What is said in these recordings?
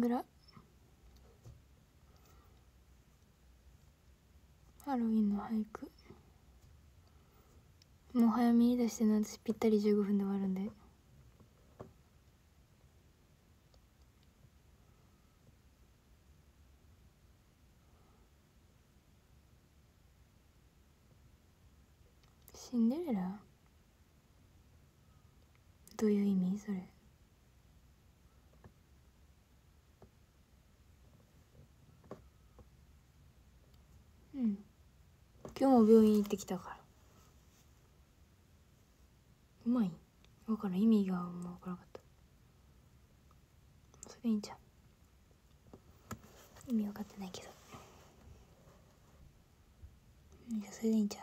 ブラハロウィンの俳句もう早めに出してね、私ぴったり15分で終わるんで。シンデレラどういう意味それ。うん、今日も病院行ってきたから。うまい分からん、意味がもう分からなかった。それいいんじゃん、意味分かってないけど。じゃあそれでいいんじゃん。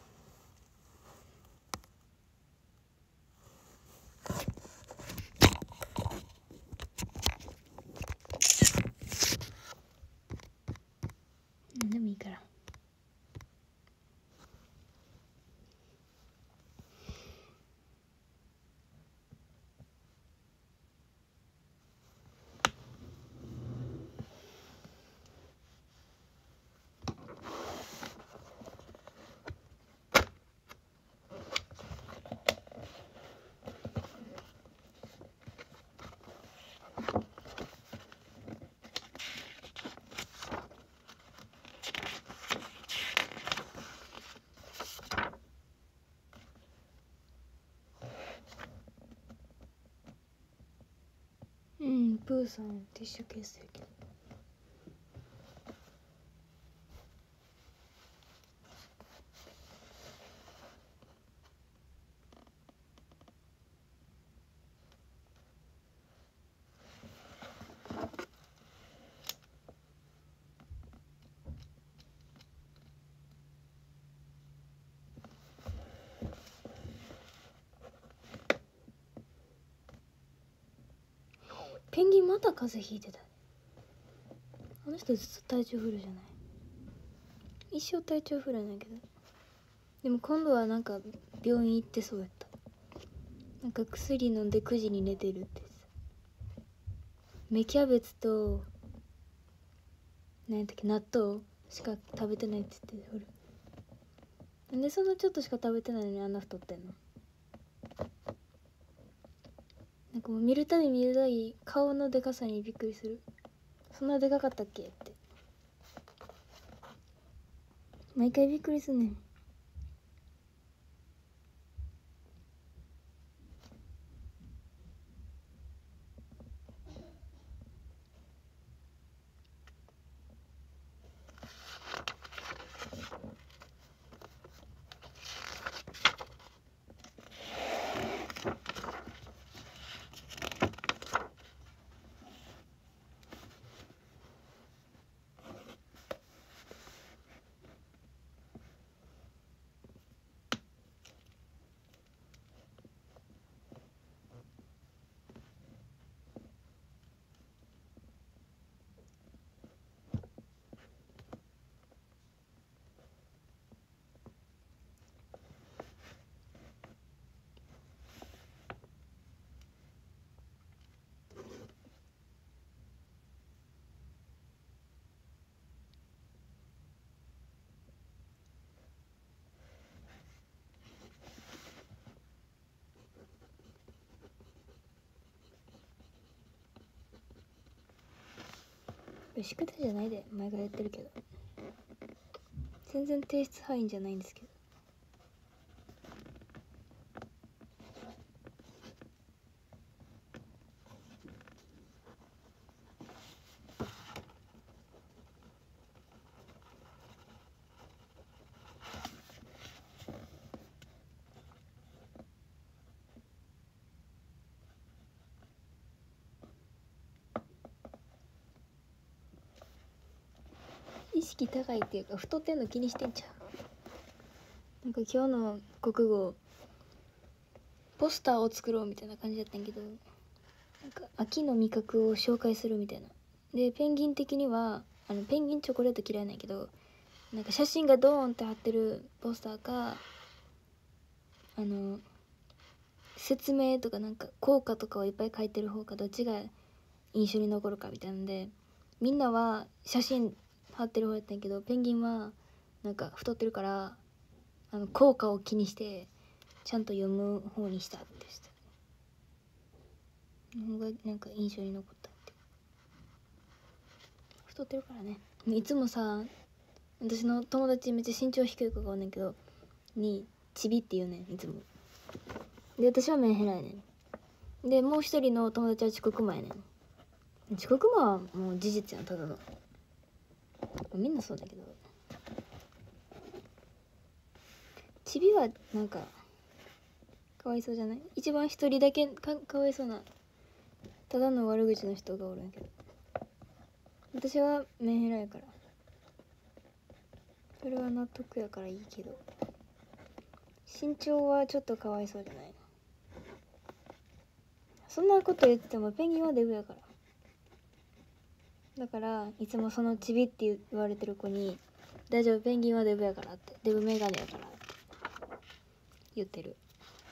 でもいいから。うん、プーさんティッシュケースやけど。ペンギンまた風邪ひいてた。あの人ずっと体調不良じゃない。一生体調不良なんやけど、でも今度はなんか病院行ってそうやった。なんか薬飲んで9時に寝てるってさ。芽キャベツと何やったっけ、納豆しか食べてないって言ってる。なんでそんなちょっとしか食べてないのにあんな太ってんの。なんかもう見るたび見るたび顔のでかさにびっくりする。そんなでかかったっけって毎回びっくりすんねん。宿題じゃないで、前からやってるけど全然提出範囲じゃないんですけど。意識高いっていうか太ってんの気にしてんちゃう。なんか今日の国語ポスターを作ろうみたいな感じだったんやけど、なんか秋の味覚を紹介するみたいな。でペンギン的にはペンギンチョコレート嫌いなんやけど、なんか写真がドーンって貼ってるポスターか、説明とかなんか効果とかをいっぱい書いてる方か、どっちが印象に残るかみたいなんで、みんなは写真貼ってる方やったんやけど、ペンギンはなんか太ってるから効果を気にしてちゃんと読む方にしたって言ってた。のがなんか印象に残ったって。太ってるからね。いつもさ、私の友達めっちゃ身長低い子がおんねんけどにちびって言うねんいつも。で私はメンヘラやねん。でもう一人の友達は遅刻魔やねん。遅刻魔はもう事実やん、ただの。みんなそうだけど、ちびはなんかかわいそうじゃない？一番一人だけかわいそうなただの悪口の人がおるんやけど、私はメンヘラやからそれは納得やからいいけど、身長はちょっとかわいそうじゃないの？そんなこと言ってもペンギンはデブやから。だからいつもそのちびって言われてる子に「大丈夫、ペンギンはデブやから」って、デブメガネやからって言ってる。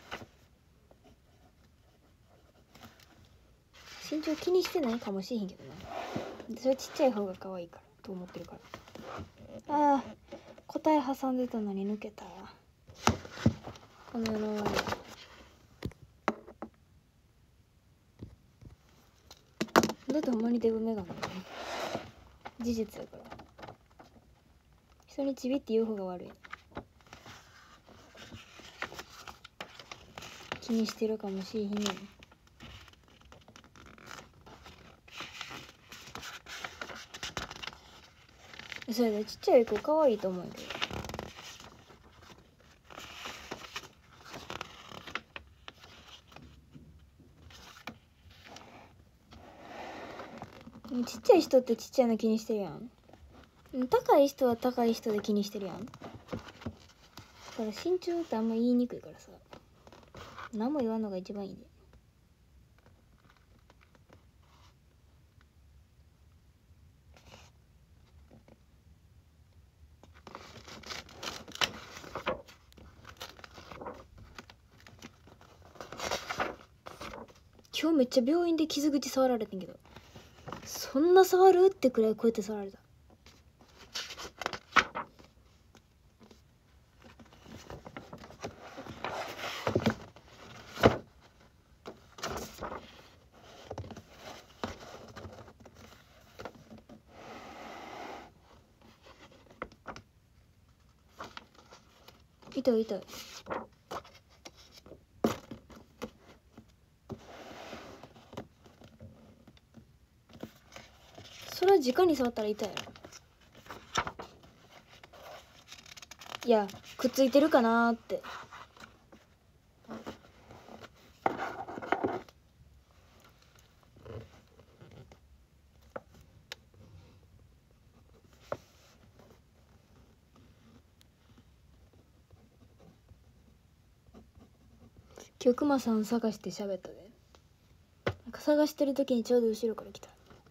身長気にしてないかもしれへんけどな。それちっちゃい方が可愛いからと思ってるから。ああ、答え挟んでたのに抜けた。この世の終わり。だってほんまにデブメガネだね。事実やから。人にちびって言う方が悪い。気にしてるかもしれへんねん。それでちっちゃい子可愛いと思うけど、ちっちゃい人ってちっちゃいの気にしてるやん。高い人は高い人で気にしてるやん。だから身長ってあんま言いにくいからさ、何も言わんのが一番いいね。今日めっちゃ病院で傷口触られてんけど、そんな触るってくらいこうやって触られた。痛い痛い。それは直に触ったら痛いやろ。いや、くっついてるかなーって。今日クマさん探して喋ったで。なんか探してる時にちょうど後ろから来た。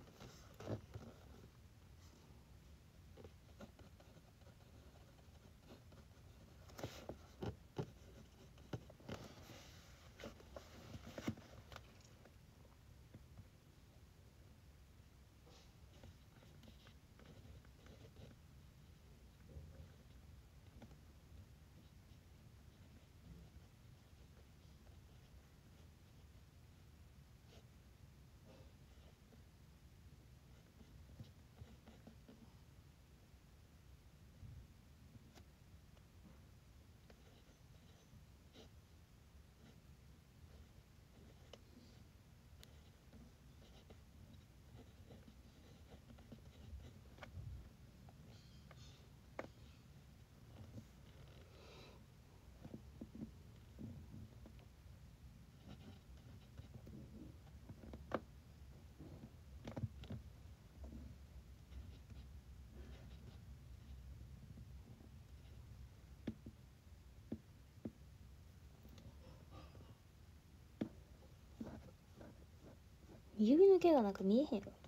指の毛がなんか見えへんやろ。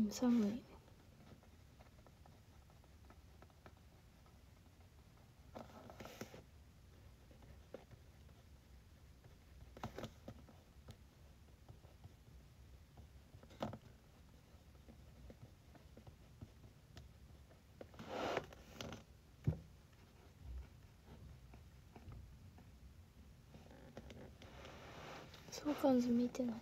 寒い。相関図見てない。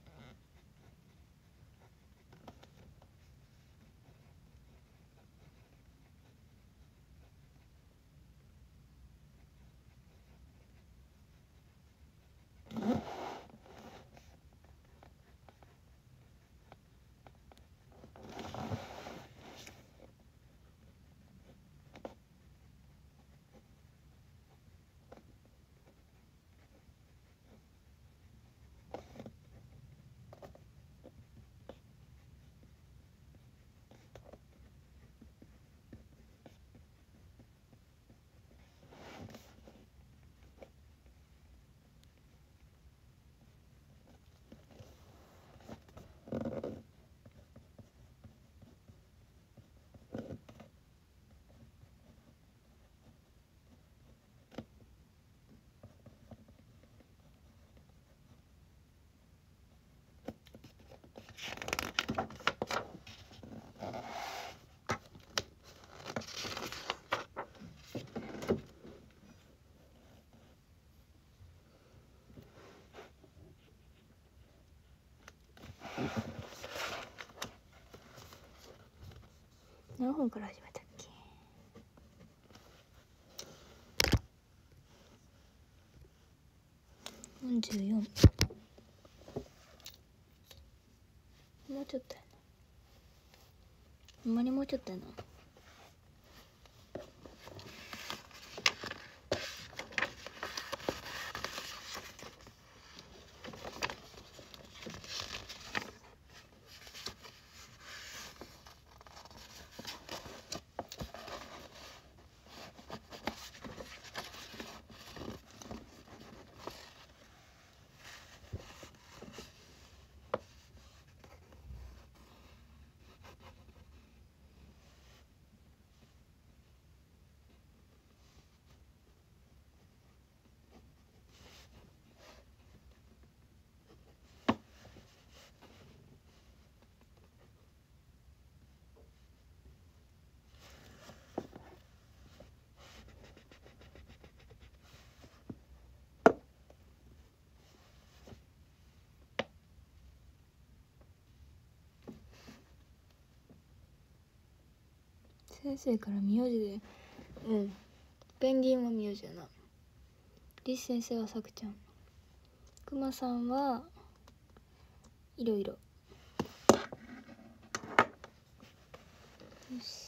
何分から始めたっけ。44。もうちょっとやな。ほんまにもうちょっとやな。先生から名字で、ペンギンは名字やな。リス先生はさくちゃん、くまさんはいろいろ。よし。